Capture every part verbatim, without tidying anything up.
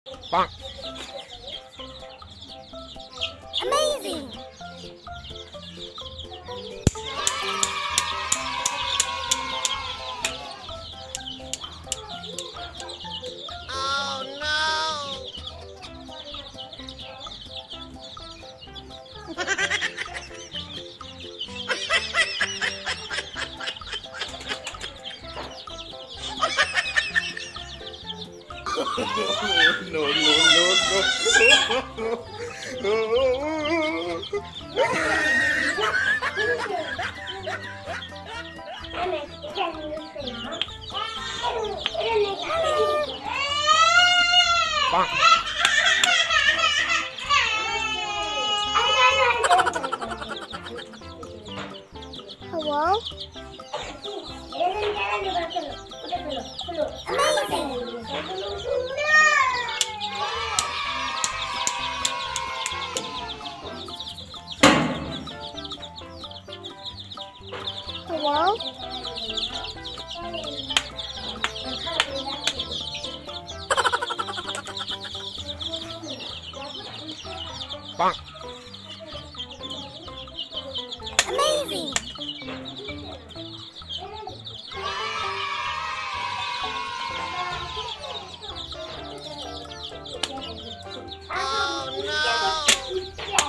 Amazing! Oh no! no, no, no, no. Hello? Amazing! Hello? Amazing! Oh no!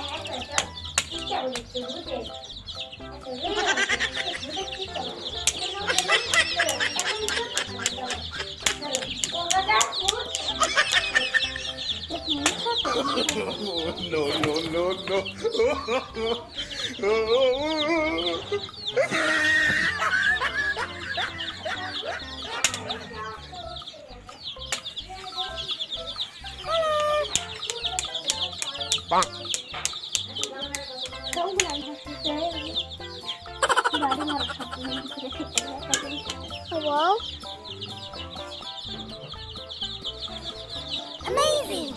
no, no, no, no. Hello? Amazing!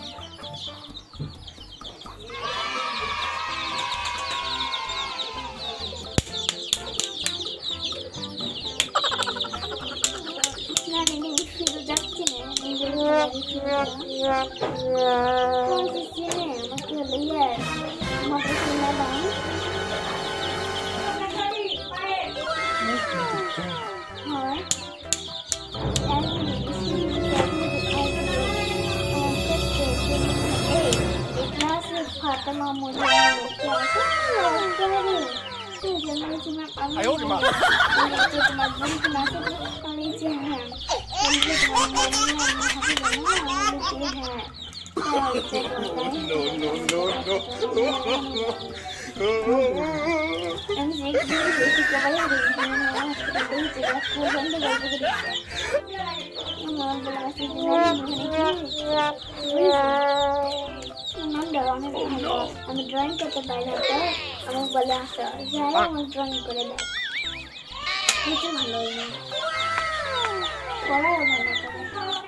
I owed him up. no, no, no, no. আমি drawing করতে পারি না তো আমাকে বলে আসো যাই আমি ড্রয়িং করে দেয় কিছু ভালো না পড়াও ভালো করে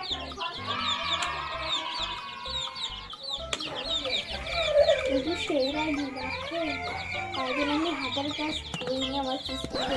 যদি সেইরাই দিয়ে রাখে তাই জন্য আমি হাতের কাজ এই নিয়ে আমার সিস্টেমে